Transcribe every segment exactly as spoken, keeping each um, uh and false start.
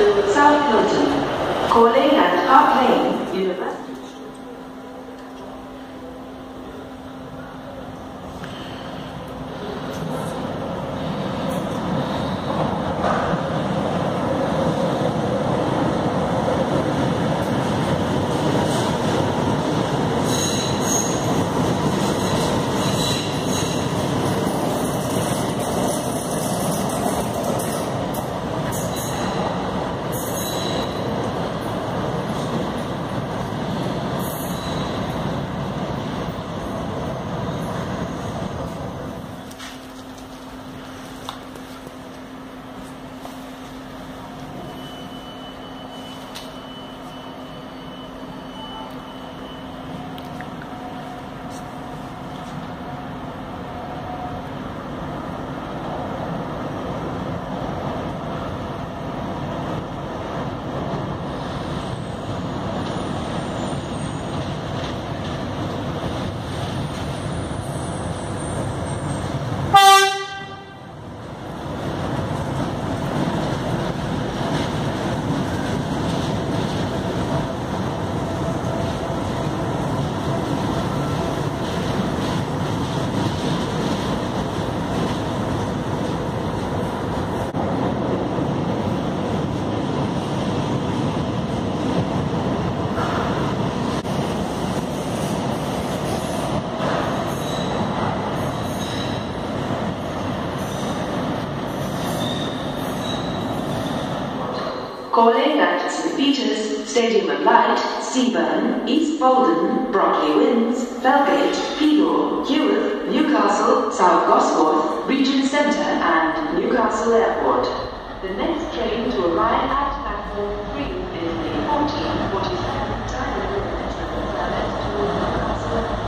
to South Hilton, calling at Park Lane, University. Calling at Saint Peter's, Stadium of Light, Seaburn, East Bolton, Brockley Winds, Felgate, Peterborough, Heworth, Newcastle, South Gosforth, Regent Centre and Newcastle Airport. The next train to arrive at platform three is the fourteen forty-seven Tyne&Wear service to Newcastle Airport.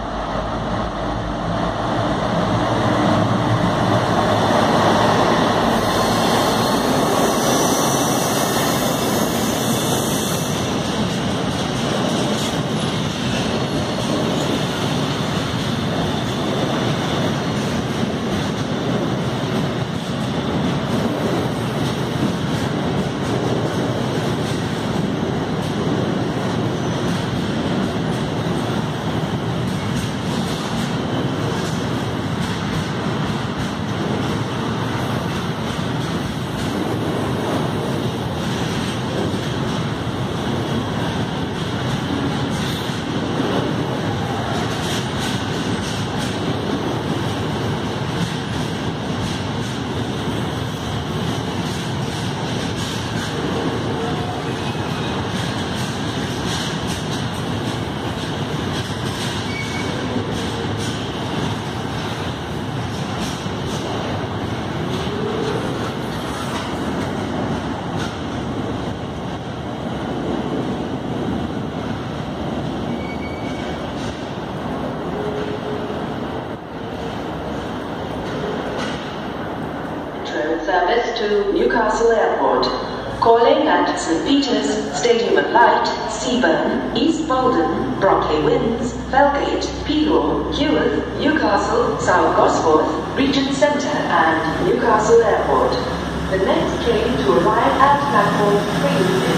Service to Newcastle Airport. Calling at Saint Peter's, Stadium of Light, Seaburn, East Bolton, Brockley Winds, Felgate, Peterborough, Heworth, Newcastle, South Gosforth, Regent Centre and Newcastle Airport. The next train to arrive at platform three is